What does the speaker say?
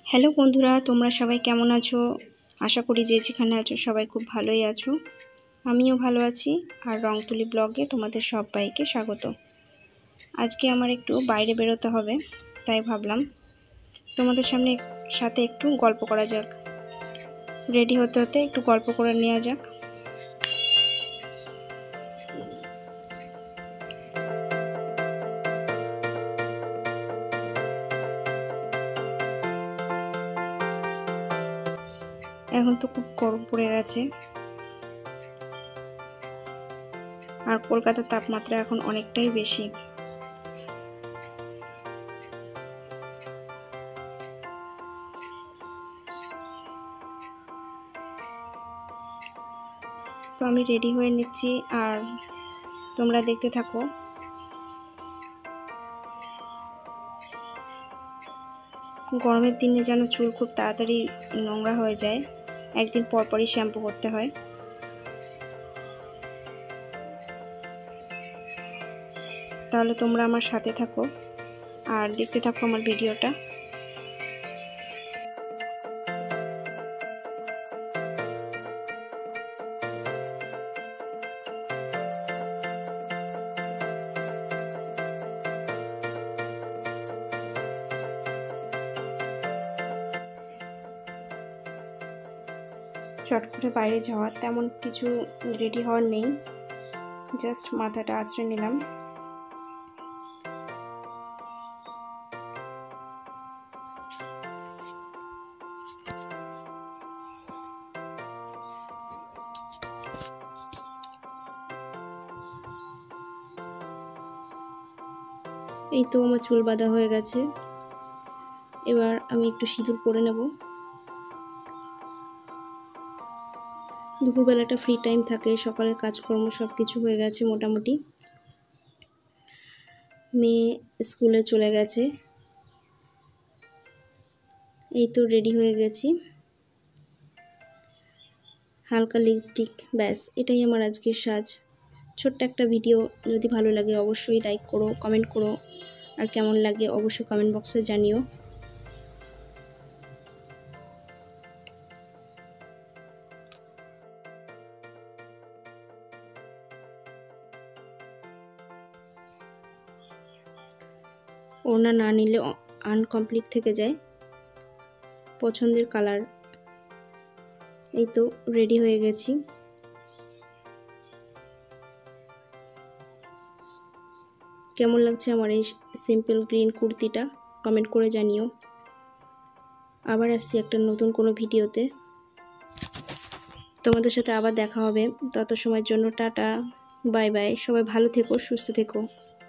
Hello বন্ধুরা, তোমরা সবাই কেমন আছো? আশা করি যে যেখানে আছো সবাই খুব ভালোই আছো। আমিও ভালো আছি। আর রংতুলি ব্লগে তোমাদের সবাইকে স্বাগত। আজকে আমার একটু বাইরে বেরোতে হবে, তাই ভাবলাম তোমাদের সাথে একটু গল্প করা যাক। রেডি হতে হতে একটু গল্প করে নেওয়া যাক। এখন তো খুব গরম পড়ে গেছে, আর কলকাতার তাপমাত্রা এখন অনেকটাই বেশি। তো আমি রেডি হয়ে নিচ্ছি, আর তোমরা দেখতে থাকো। গরমের দিনে যেন চুল খুব তাড়াতাড়ি নোংরা হয়ে যায়, একদিন পরপরই শ্যাম্পু করতে হয়। তাহলে তোমরা আমার সাথে থাকো আর দেখতে থাকো আমার ভিডিওটা। চট করে বাইরে যাওয়ার তেমন কিছু রেডি হওয়ার নেই, জাস্ট মাথাটা আঁচড়ে নিলাম। এই তো আমার চুল বাঁধা হয়ে গেছে। এবার আমি একটু সিঁদুর পরে নেব। দুপুরবেলাটা ফ্রি টাইম থাকে, সকালের কাজকর্ম সব কিছু হয়ে গেছে মোটামুটি। মেয়ে স্কুলে চলে গেছে। এই তো রেডি হয়ে গেছি, হালকা লিপস্টিক, ব্যাস এটাই আমার আজকের সাজ। ছোট্ট একটা ভিডিও, যদি ভালো লাগে অবশ্যই লাইক করো, কমেন্ট করো, আর কেমন লাগে অবশ্যই কমেন্ট বক্সে জানিও। ওড়না না নিলে আনকমপ্লিট থেকে যায়। পছন্দের কালার। এই তো রেডি হয়ে গেছি। কেমন লাগছে আমার এই সিম্পল গ্রিন কুর্তিটা কমেন্ট করে জানিও। আবার আসছি একটা নতুন কোনো ভিডিওতে, তোমাদের সাথে আবার দেখা হবে। তত সময়ের জন্য টাটা, বাই বাই। সবাই ভালো থেকো, সুস্থ থেকো।